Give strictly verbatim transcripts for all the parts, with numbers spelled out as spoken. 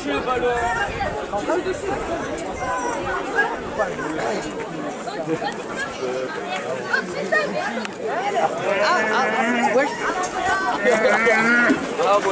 toucher le ballon. Ah, ah, ouais. Ah, bon.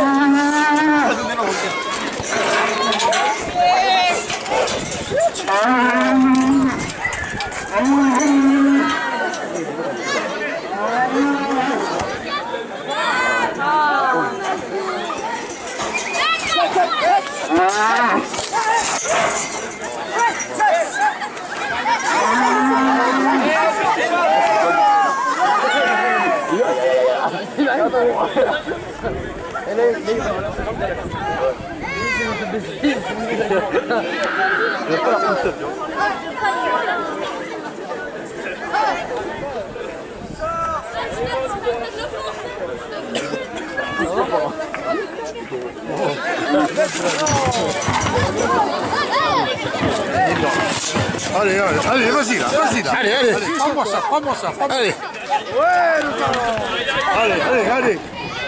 Allez, allez, allez, vas-y là, vas-y là. Allez, allez. Prends-moi ça, prends-moi ça. Prends allez. Ouais, nous allons. Allez, allez, allez.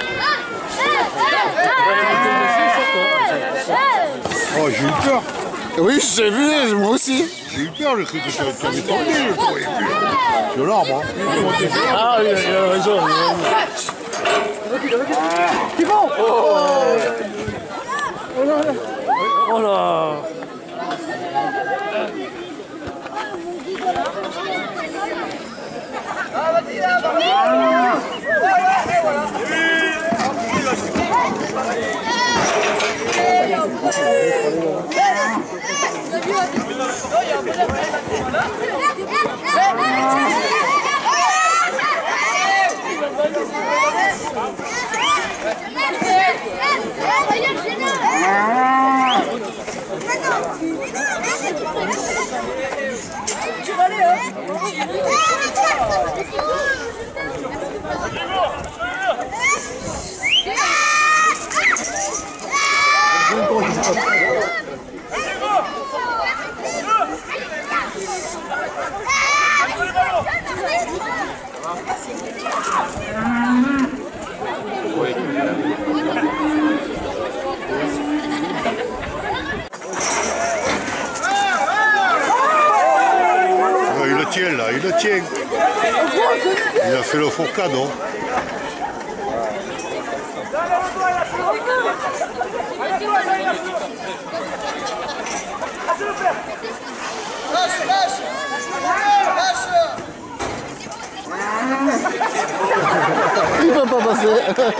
Oh, j'ai eu peur. Oui, j'ai vu, moi aussi. J'ai eu peur, j'ai cru que tu avais tombé, je trouvais plus. C'est l'arbre, hein. Ah oui, il a raison. C'est bon. Oh là là. Oh là. Ah, vas-y là, vas-y. Tu vas aller, hein? Il le tient là, il le tient. Il a fait le fourcade, non? Lâche, lâche. Lâche. Il va pas passer.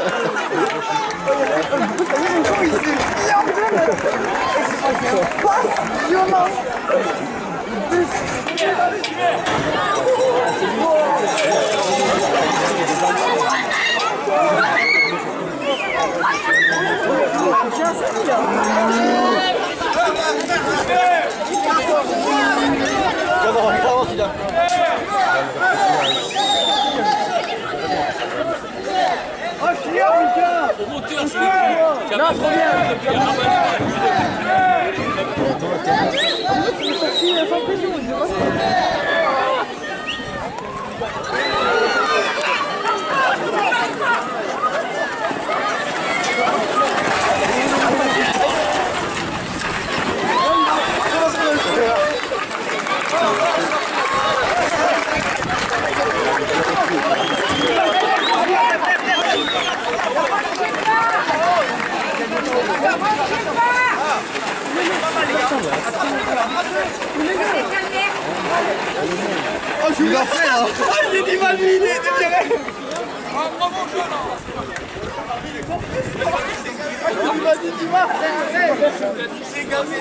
Non, trop bien. Oh, je l'ai fait là. Oh, j'ai dit mal, il est tiré. Ah, bravo, jeune. Il m'a dit, tu vas. C'est gavé.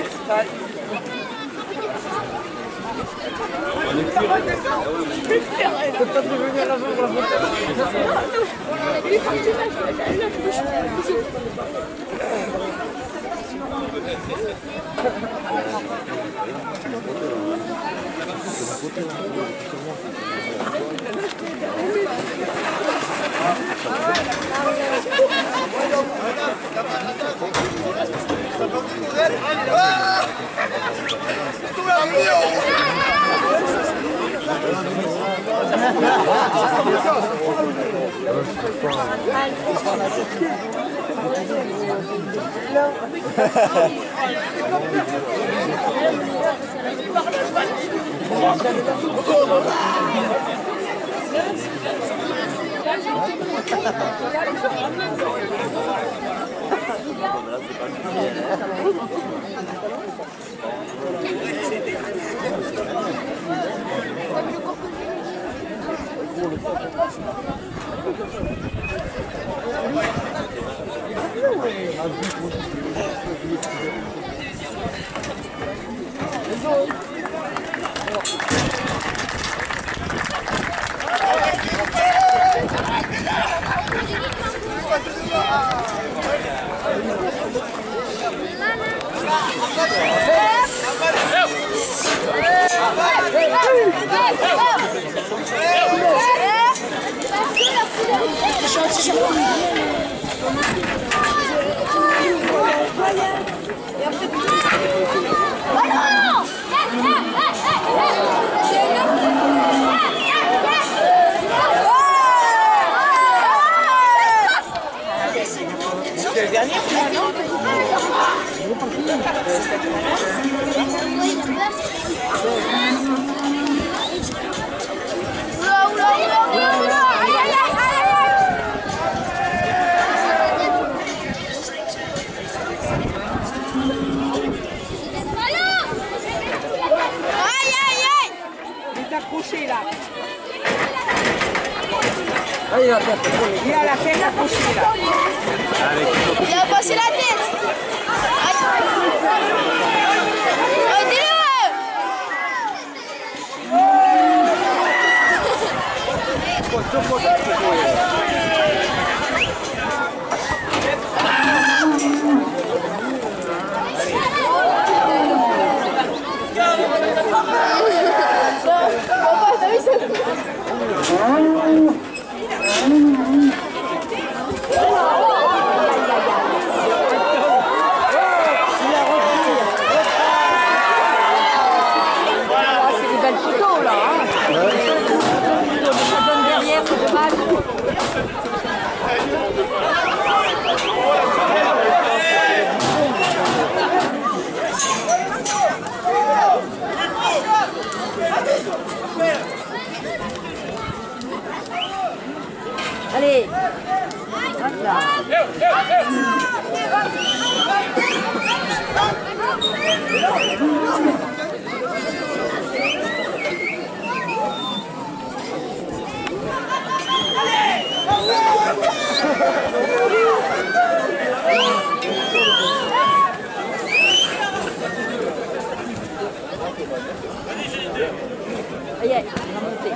Faut peut-être revenir à la jambe pour la photo. Il est parti là, je vais la touche. C'est le dernier finalement. Accroché là. Ah, il a la tête. Il a la tête accrochée là. Il a passé la tête. Allez. Aïe, aïe, on va monter.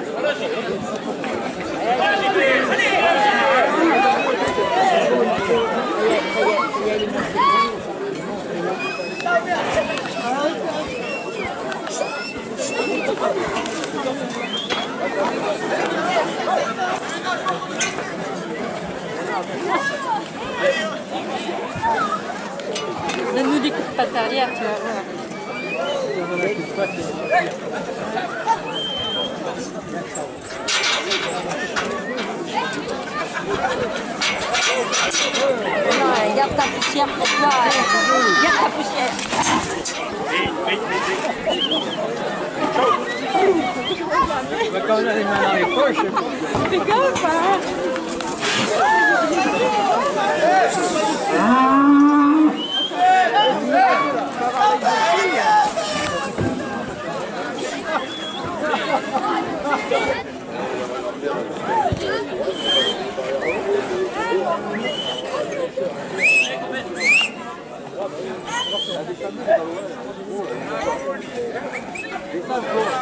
Ne nous découpe pas derrière, tu vas voir. Non, garde ta poussière pour toi. Garde ta poussière. On va quand même aller les mains dans les poches. Fais gaffe, hein. Descends,